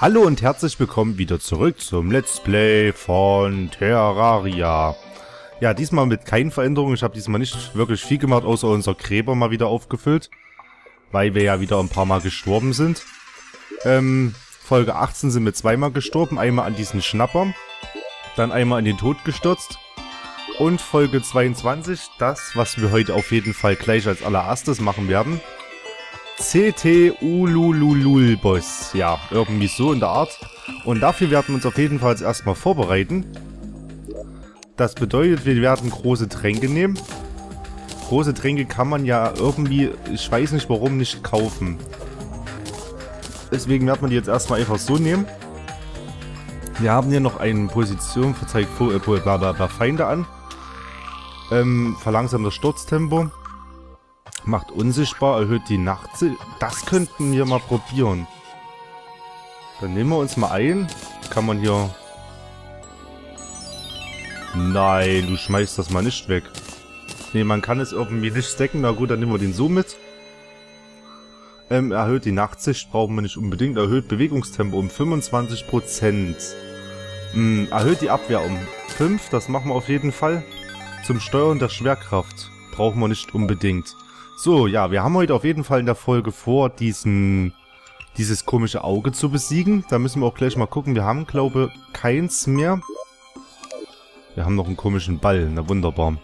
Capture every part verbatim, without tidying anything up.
Hallo und herzlich willkommen wieder zurück zum Let's Play von Terraria. Ja, diesmal mit keinen Veränderungen. Ich habe diesmal nicht wirklich viel gemacht, außer unser Gräber mal wieder aufgefüllt. Weil wir ja wieder ein paar Mal gestorben sind. Ähm, Folge achtzehn sind wir zweimal gestorben. Einmal an diesen Schnapper. Dann einmal in den Tod gestürzt. Und Folge zweiundzwanzig, das, was wir heute auf jeden Fall gleich als allererstes machen werden. C T Ulululul Boss. Ja, irgendwie so in der Art. Und dafür werden wir uns auf jeden Fall jetzt erstmal vorbereiten. Das bedeutet, wir werden große Tränke nehmen. Große Tränke kann man ja irgendwie, ich weiß nicht warum, nicht kaufen. Deswegen werden wir die jetzt erstmal einfach so nehmen. Wir haben hier noch eine Position, verzeigt äh, bla bla bla Feinde an. Ähm, verlangsamt das Sturztempo. Macht unsichtbar, erhöht die Nacht. Das könnten wir mal probieren. Dann nehmen wir uns mal ein. Kann man hier... Nein, du schmeißt das mal nicht weg. Ne, man kann es irgendwie nicht stacken. Na gut, dann nehmen wir den so mit. Ähm, erhöht die Nachtsicht, brauchen wir nicht unbedingt. Erhöht Bewegungstempo um fünfundzwanzig Prozent. Hm, erhöht die Abwehr um fünf, das machen wir auf jeden Fall. Zum Steuern der Schwerkraft brauchen wir nicht unbedingt. So, ja, wir haben heute auf jeden Fall in der Folge vor, diesen, dieses komische Auge zu besiegen. Da müssen wir auch gleich mal gucken. Wir haben, glaube ich, keins mehr. Wir haben noch einen komischen Ball, na wunderbar.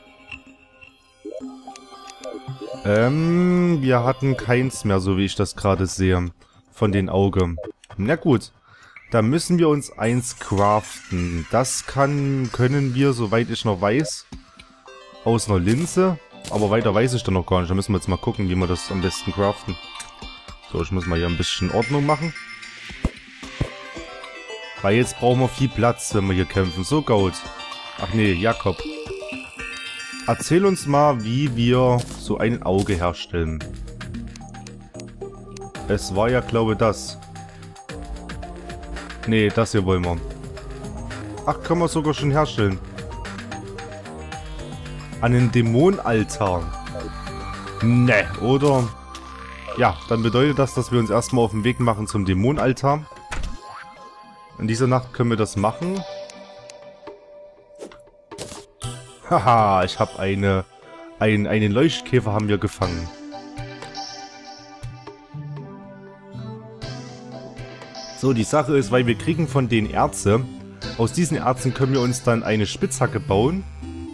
Ähm, wir hatten keins mehr, so wie ich das gerade sehe, von den Augen. Na gut, da müssen wir uns eins craften. Das kann, können wir, soweit ich noch weiß, aus einer Linse. Aber weiter weiß ich dann noch gar nicht. Da müssen wir jetzt mal gucken, wie wir das am besten craften. So, ich muss mal hier ein bisschen Ordnung machen. Weil jetzt brauchen wir viel Platz, wenn wir hier kämpfen. So, Gold. Ach nee, Jakob. Erzähl uns mal, wie wir so ein Auge herstellen. Es war ja, glaube ich, das. Nee, das hier wollen wir. Ach, können wir sogar schon herstellen. Einen Dämonaltar. Ne, oder? Ja, dann bedeutet das, dass wir uns erstmal auf den Weg machen zum Dämonaltar. In dieser Nacht können wir das machen. Haha, ich habe eine, ein, einen Leuchtkäfer haben wir gefangen. So, die Sache ist, weil wir kriegen von den Erze, aus diesen Erzen können wir uns dann eine Spitzhacke bauen.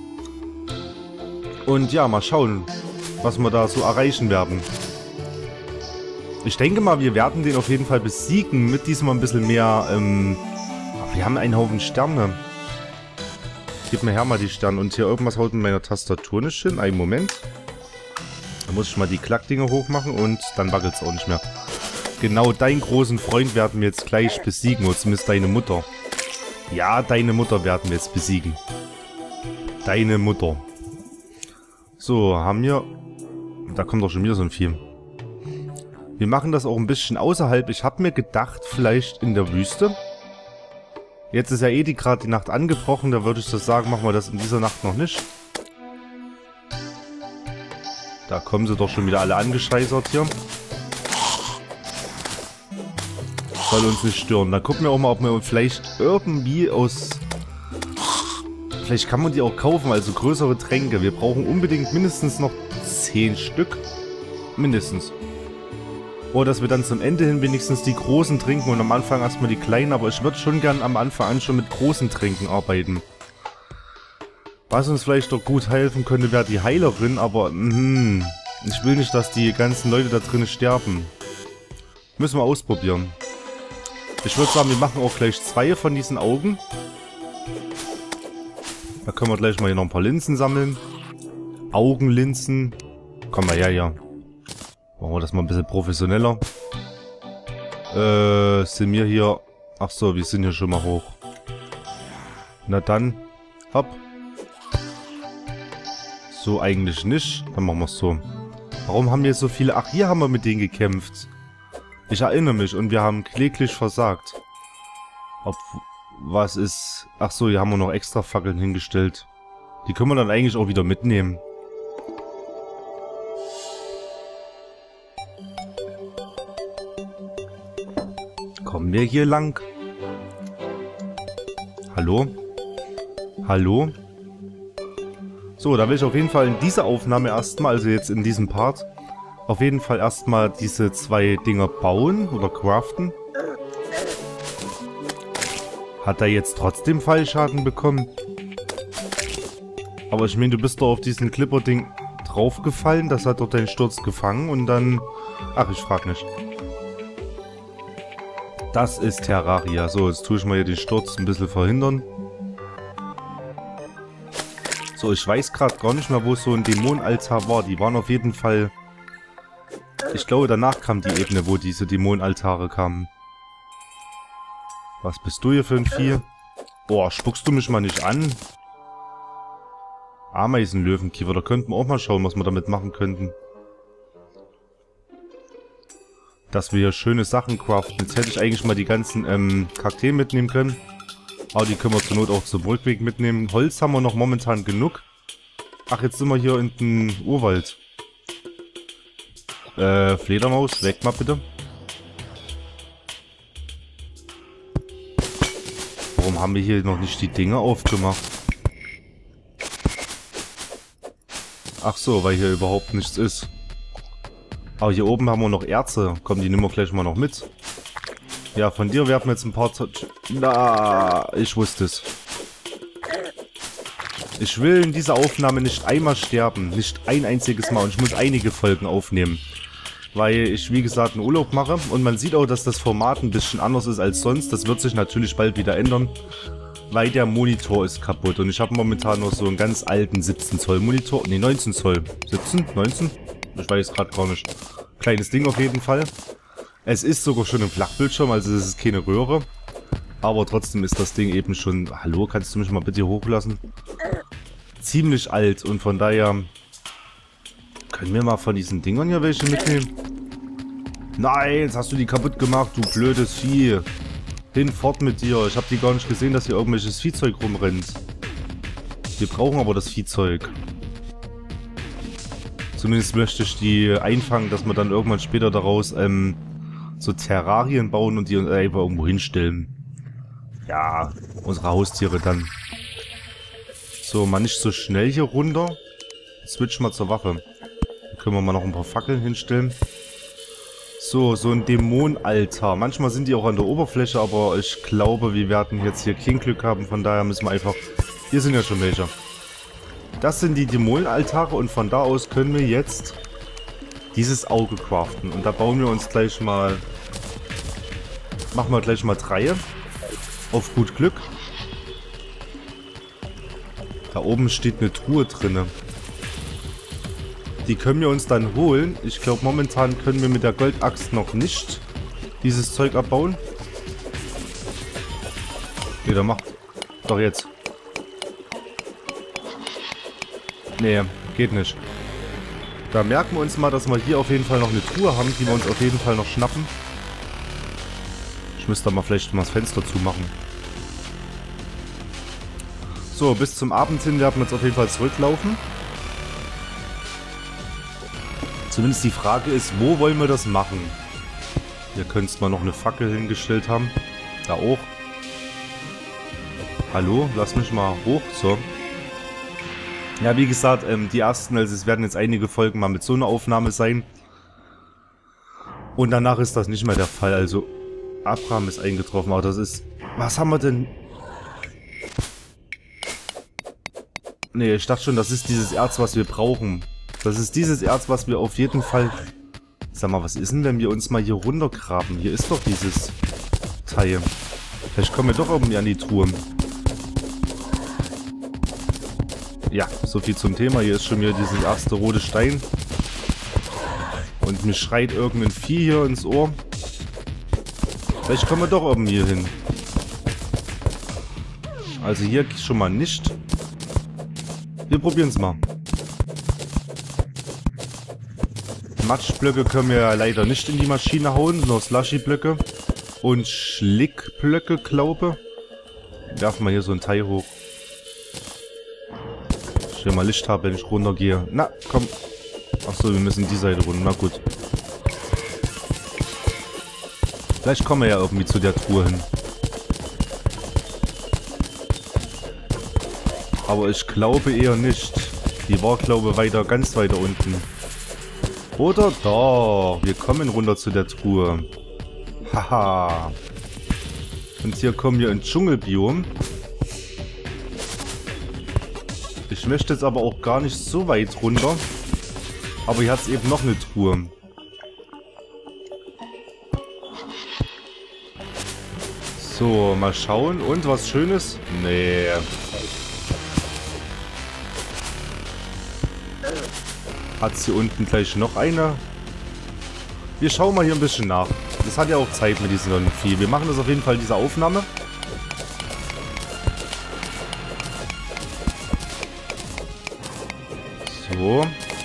Und ja, mal schauen, was wir da so erreichen werden. Ich denke mal, wir werden den auf jeden Fall besiegen, mit diesem ein bisschen mehr, ähm, wir haben einen Haufen Sterne. Gib mir her mal die Sterne. Und hier irgendwas haut mit meiner Tastatur nicht hin. Einen Moment. Da muss ich mal die Klackdinger hochmachen und dann wackelt es auch nicht mehr. Genau, deinen großen Freund werden wir jetzt gleich besiegen. Oder zumindest deine Mutter. Ja, deine Mutter werden wir jetzt besiegen. Deine Mutter. So, haben wir... Da kommt doch schon wieder so ein Vieh. Wir machen das auch ein bisschen außerhalb. Ich habe mir gedacht, vielleicht in der Wüste... Jetzt ist ja eh die gerade die Nacht angebrochen, da würde ich das sagen, machen wir das in dieser Nacht noch nicht. Da kommen sie doch schon wieder alle angescheißert hier. Soll uns nicht stören. Dann gucken wir auch mal, ob wir vielleicht irgendwie aus... Vielleicht kann man die auch kaufen, also größere Tränke. Wir brauchen unbedingt mindestens noch zehn Stück. Mindestens. Oder dass wir dann zum Ende hin wenigstens die großen trinken und am Anfang erstmal die kleinen. Aber ich würde schon gern am Anfang an schon mit großen Tränken arbeiten. Was uns vielleicht doch gut helfen könnte, wäre die Heilerin. Aber mh, ich will nicht, dass die ganzen Leute da drinnen sterben. Müssen wir ausprobieren. Ich würde sagen, wir machen auch gleich zwei von diesen Augen. Da können wir gleich mal hier noch ein paar Linsen sammeln. Augenlinsen. Komm mal her, ja. Machen wir das mal ein bisschen professioneller. Äh, sind wir hier... Ach so, wir sind hier schon mal hoch. Na dann, hopp. So eigentlich nicht. Dann machen wir es so. Warum haben wir so viele... Ach, hier haben wir mit denen gekämpft. Ich erinnere mich und wir haben kläglich versagt. Ob... Was ist... Ach so, hier haben wir noch extra Fackeln hingestellt. Die können wir dann eigentlich auch wieder mitnehmen. Kommen wir hier lang? Hallo? Hallo? So, da will ich auf jeden Fall in dieser Aufnahme erstmal, also jetzt in diesem Part, auf jeden Fall erstmal diese zwei Dinger bauen oder craften. Hat er jetzt trotzdem Fallschaden bekommen? Aber ich meine, du bist doch auf diesen Clipper-Ding draufgefallen, das hat dort deinen Sturz gefangen und dann... Ach, ich frag nicht. Das ist Terraria. So, jetzt tue ich mal hier den Sturz ein bisschen verhindern. So, ich weiß gerade gar nicht mehr, wo so ein Dämonenaltar war. Die waren auf jeden Fall... Ich glaube, danach kam die Ebene, wo diese Dämonenaltare kamen. Was bist du hier für ein Vieh? Boah, spuckst du mich mal nicht an? Ameisenlöwenkiefer, da könnten wir auch mal schauen, was wir damit machen könnten. Dass wir hier schöne Sachen craften. Jetzt hätte ich eigentlich mal die ganzen ähm, Kakteen mitnehmen können. Aber die können wir zur Not auch zum Rückweg mitnehmen. Holz haben wir noch momentan genug. Ach, jetzt sind wir hier in den Urwald. Äh, Fledermaus, weg mal bitte. Warum haben wir hier noch nicht die Dinge aufgemacht? Ach so, weil hier überhaupt nichts ist. Aber hier oben haben wir noch Erze. Komm, die nehmen wir gleich mal noch mit. Ja, von dir werfen wir jetzt ein paar... Na, ich wusste es. Ich will in dieser Aufnahme nicht einmal sterben. Nicht ein einziges Mal. Und ich muss einige Folgen aufnehmen. Weil ich, wie gesagt, einen Urlaub mache. Und man sieht auch, dass das Format ein bisschen anders ist als sonst. Das wird sich natürlich bald wieder ändern. Weil der Monitor ist kaputt. Und ich habe momentan noch so einen ganz alten siebzehn Zoll Monitor. Ne, neunzehn Zoll. siebzehn? neunzehn? Ich weiß gerade gar nicht. Kleines Ding auf jeden Fall. Es ist sogar schon ein Flachbildschirm, also es ist keine Röhre. Aber trotzdem ist das Ding eben schon... Hallo, kannst du mich mal bitte hochlassen? Ziemlich alt und von daher... Können wir mal von diesen Dingern hier welche mitnehmen? Nein, jetzt hast du die kaputt gemacht, du blödes Vieh. Hinfort mit dir. Ich habe die gar nicht gesehen, dass hier irgendwelches Viehzeug rumrennt. Wir brauchen aber das Viehzeug. Zumindest möchte ich die einfangen, dass wir dann irgendwann später daraus ähm, so Terrarien bauen und die uns einfach irgendwo hinstellen. Ja, unsere Haustiere dann. So, mal nicht so schnell hier runter. Switch mal zur Waffe. Dann können wir mal noch ein paar Fackeln hinstellen. So, so ein Dämonenaltar. Manchmal sind die auch an der Oberfläche, aber ich glaube, wir werden jetzt hier kein Glück haben. Von daher müssen wir einfach... Hier sind ja schon welche. Das sind die Dämonenaltare und von da aus können wir jetzt dieses Auge craften. Und da bauen wir uns gleich mal... Machen wir gleich mal drei. Auf gut Glück. Da oben steht eine Truhe drinne. Die können wir uns dann holen. Ich glaube, momentan können wir mit der Goldaxt noch nicht dieses Zeug abbauen. Nee, dann macht doch jetzt. Nee, geht nicht. Da merken wir uns mal, dass wir hier auf jeden Fall noch eine Truhe haben, die wir uns auf jeden Fall noch schnappen. Ich müsste mal vielleicht mal das Fenster zumachen. So, bis zum Abend hin werden wir jetzt auf jeden Fall zurücklaufen. Zumindest die Frage ist, wo wollen wir das machen? Hier könntest mal noch eine Fackel hingestellt haben. Da auch. Hallo, lass mich mal hoch. So. Ja, wie gesagt, ähm, die ersten, also es werden jetzt einige Folgen mal mit so einer Aufnahme sein. Und danach ist das nicht mehr der Fall. Also, Abraham ist eingetroffen, aber das ist... Was haben wir denn... Nee, ich dachte schon, das ist dieses Erz, was wir brauchen. Das ist dieses Erz, was wir auf jeden Fall... Sag mal, was ist denn, wenn wir uns mal hier runtergraben? Hier ist doch dieses Teil. Vielleicht kommen wir doch irgendwie an die Truhe. Ja, so viel zum Thema. Hier ist schon wieder dieser erste rote Stein. Und mir schreit irgendein Vieh hier ins Ohr. Vielleicht kommen wir doch irgendwie hier hin. Also hier schon mal nicht. Wir probieren es mal. Matschblöcke können wir ja leider nicht in die Maschine hauen, nur Slushy-Blöcke. Und Schlickblöcke, glaube ich. Werfen wir hier so ein Teil hoch. Ich will mal Licht haben, wenn ich runtergehe. Na, komm. Achso, wir müssen die Seite runter. Na gut. Vielleicht kommen wir ja irgendwie zu der Truhe hin. Aber ich glaube eher nicht. Die war, glaube ich, weiter, ganz weiter unten. Oder da. Wir kommen runter zu der Truhe. Haha. Und hier kommen wir ins Dschungelbiom. Ich möchte jetzt aber auch gar nicht so weit runter. Aber hier hat es eben noch eine Truhe. So, mal schauen. Und was Schönes? Nee. Hat es hier unten gleich noch eine? Wir schauen mal hier ein bisschen nach. Das hat ja auch Zeit mit diesem Vieh. Wir machen das auf jeden Fall, diese Aufnahme. So.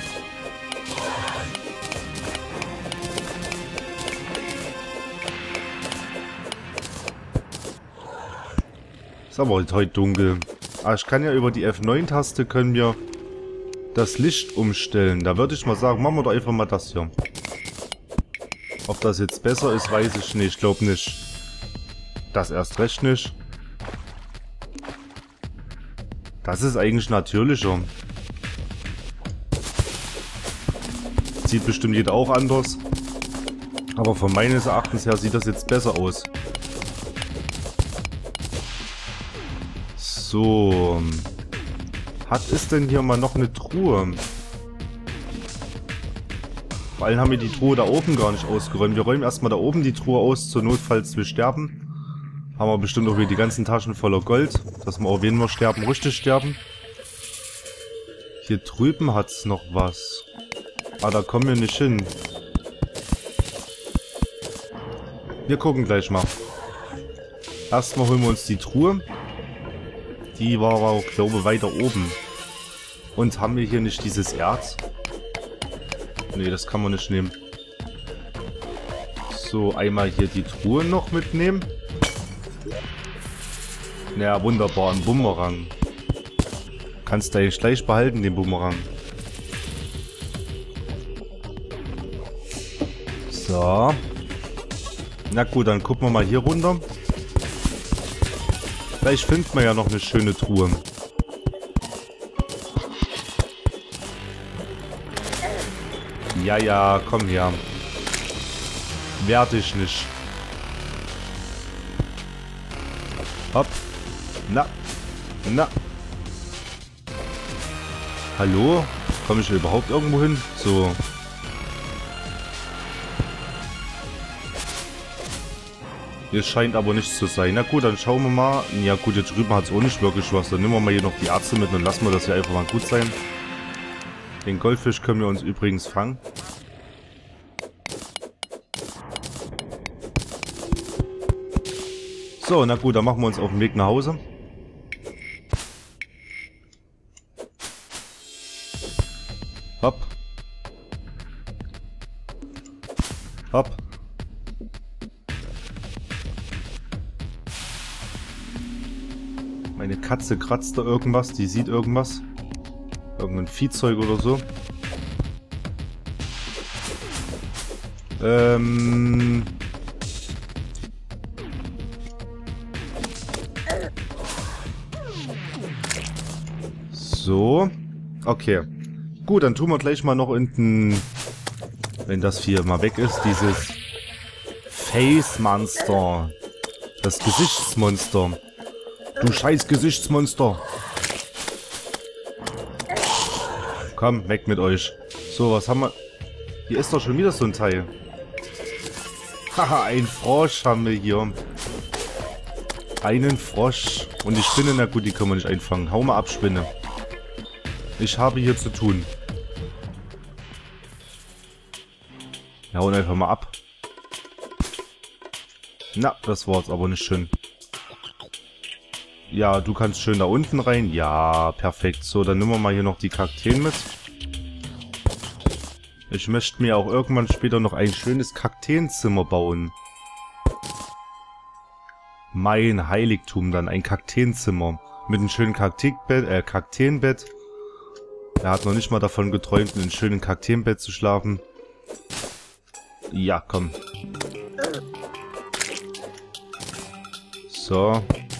Ist aber heute dunkel. Ah, ich kann ja über die F neun Taste können wir das Licht umstellen. Da würde ich mal sagen, machen wir doch einfach mal das hier. Ob das jetzt besser ist, weiß ich nicht. Ich glaube nicht. Das erst recht nicht. Das ist eigentlich natürlicher. Sieht bestimmt jeder auch anders. Aber von meines Erachtens her sieht das jetzt besser aus. So. Hat es denn hier mal noch eine Truhe? Vor allem haben wir die Truhe da oben gar nicht ausgeräumt. Wir räumen erstmal da oben die Truhe aus, zur Not, falls wir sterben. Haben wir bestimmt auch wieder die ganzen Taschen voller Gold. Dass wir auch, wenn wir sterben, richtig sterben. Hier drüben hat es noch was. Ah, da kommen wir nicht hin. Wir gucken gleich mal. Erstmal holen wir uns die Truhe. Die war aber auch, glaube ich, weiter oben. Und haben wir hier nicht dieses Erz? Ne, das kann man nicht nehmen. So, einmal hier die Truhe noch mitnehmen. Naja, wunderbar, ein Bumerang. Kannst du eigentlich gleich behalten, den Bumerang. So. Na gut, dann gucken wir mal hier runter. Vielleicht findet man ja noch eine schöne Truhe. Ja, ja, komm her. Werd ich nicht. Hopp. Na. Na. Hallo? Komme ich überhaupt irgendwo hin? So. Hier scheint aber nichts zu sein. Na gut, dann schauen wir mal. Ja gut, hier drüben hat es auch nicht wirklich was. Dann nehmen wir mal hier noch die Ärzte mit und lassen wir das hier einfach mal gut sein. Den Goldfisch können wir uns übrigens fangen. So, na gut, dann machen wir uns auf den Weg nach Hause. Hopp. Hopp. Meine Katze kratzt da irgendwas, die sieht irgendwas. Irgendein Viehzeug oder so. Ähm... So. Okay. Gut, dann tun wir gleich mal noch unten, wenn das hier mal weg ist, dieses Face Monster. Das Gesichtsmonster. Du scheiß Gesichtsmonster. Komm, weg mit euch. So, was haben wir? Hier ist doch schon wieder so ein Teil. Haha, ein Frosch haben wir hier. Einen Frosch. Und die Spinne, na gut, die können wir nicht einfangen. Hau mal ab, Spinne. Ich habe hier zu tun. Wir hauen einfach mal ab. Na, das war jetzt aber nicht schön. Ja, du kannst schön da unten rein. Ja, perfekt. So, dann nehmen wir mal hier noch die Kakteen mit. Ich möchte mir auch irgendwann später noch ein schönes Kakteenzimmer bauen. Mein Heiligtum dann, ein Kakteenzimmer. Mit einem schönen Kakteenbett, äh, Kakteenbett. Er hat noch nicht mal davon geträumt, in einem schönen Kakteenbett zu schlafen. Ja, komm. So.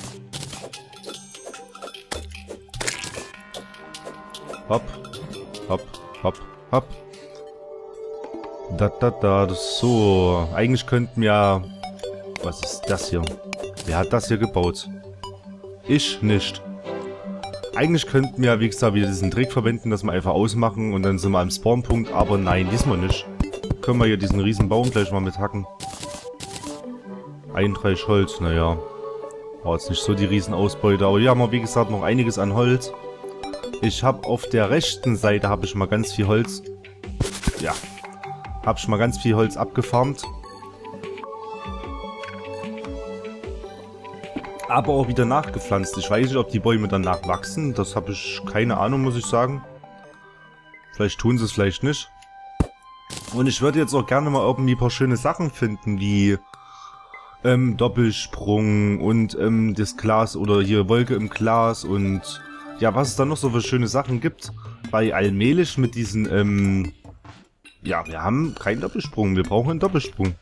Hopp. Hopp. Hopp. Hopp. Da, da, da. Das so. Eigentlich könnten wir... Was ist das hier? Wer hat das hier gebaut? Ich nicht. Eigentlich könnten wir, wie gesagt, wieder diesen Trick verwenden, dass wir einfach ausmachen und dann sind wir am Spawnpunkt. Aber nein, diesmal nicht. Können wir hier diesen riesen Baum gleich mal mit hacken. einunddreißig Holz, naja. War jetzt nicht so die Riesenausbeute. Aber hier haben wir, wie gesagt, noch einiges an Holz. Ich habe auf der rechten Seite habe ich mal ganz viel Holz. Ja. Habe ich mal ganz viel Holz abgefarmt. Aber auch wieder nachgepflanzt. Ich weiß nicht, ob die Bäume danach wachsen. Das habe ich keine Ahnung, muss ich sagen. Vielleicht tun sie es, vielleicht nicht. Und ich würde jetzt auch gerne mal irgendwie ein paar schöne Sachen finden, wie ähm, Doppelsprung und ähm, das Glas oder hier Wolke im Glas und ja, was es da noch so für schöne Sachen gibt. Weil allmählich mit diesen, ähm, ja, wir haben keinen Doppelsprung, wir brauchen einen Doppelsprung.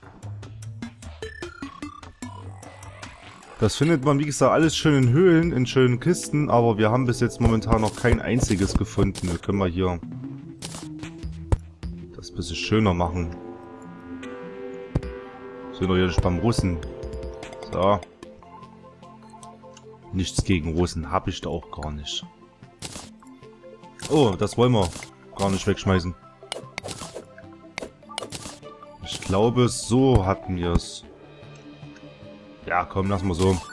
Das findet man, wie gesagt, alles schön in Höhlen, in schönen Kisten, aber wir haben bis jetzt momentan noch kein einziges gefunden. Wir können mal hier das ein bisschen schöner machen. Sind wir hier nicht beim Russen. So. Nichts gegen Russen, habe ich da auch gar nicht. Oh, das wollen wir gar nicht wegschmeißen. Ich glaube, so hatten wir es. Ja, komm, lass mal so.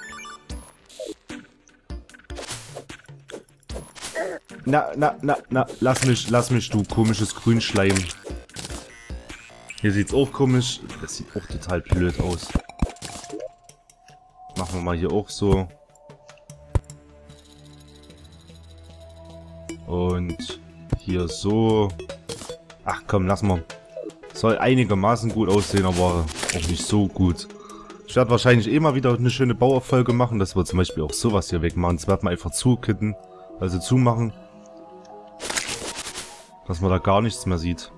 Na, na, na, na, lass mich, lass mich, du komisches Grünschleim. Hier sieht's auch komisch. Das sieht auch total blöd aus. Machen wir mal hier auch so. Und hier so. Ach komm, lass mal. Soll einigermaßen gut aussehen, aber auch nicht so gut. Ich werde wahrscheinlich eh mal wieder eine schöne Bauerfolge machen, dass wir zum Beispiel auch sowas hier wegmachen. Das werden wir einfach zukitten, also zumachen. Dass man da gar nichts mehr sieht.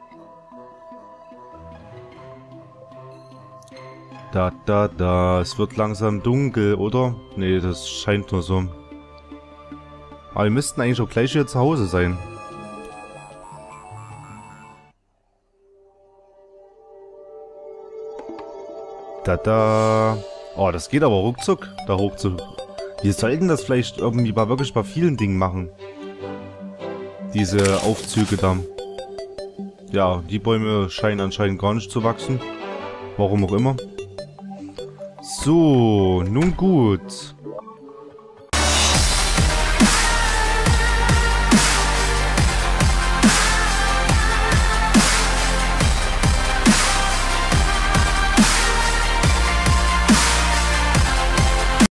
Da, da, da. Es wird langsam dunkel, oder? Nee, das scheint nur so. Aber wir müssten eigentlich auch gleich hier zu Hause sein. Da, da. Oh, das geht aber ruckzuck, da hoch zu. Wir sollten das vielleicht irgendwie bei wirklich bei vielen Dingen machen. Diese Aufzüge da. Ja, die Bäume scheinen anscheinend gar nicht zu wachsen. Warum auch immer. So, nun gut.